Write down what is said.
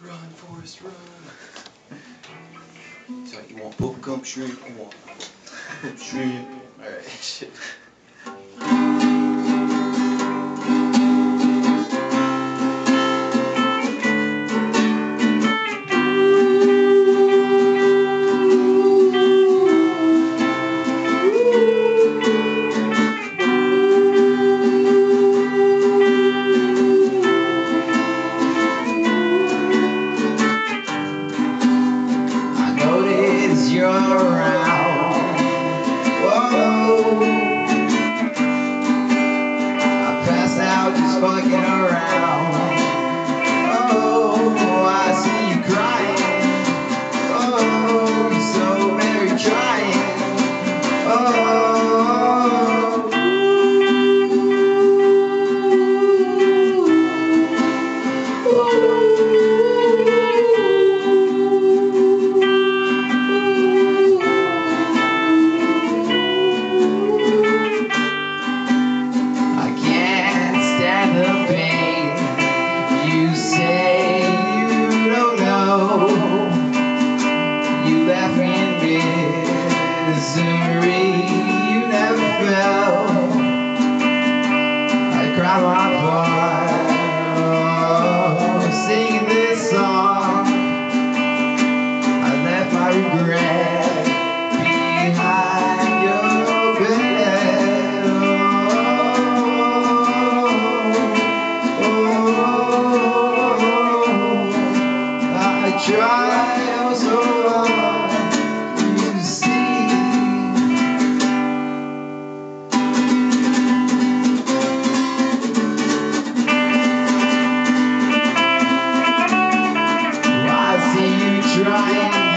Run, Forrest, run. So you want bubblegum shrimp? You want shrimp? Alright, shit. You're around. Whoa, I passed out just fucking around. Oh, I see you crying. Oh, you're so very trying. Oh, you say you don't know. You laugh in misery. You never felt. I cry my part, oh, singing this song. I left my regret behind your bed. I try so hard to see. I see you trying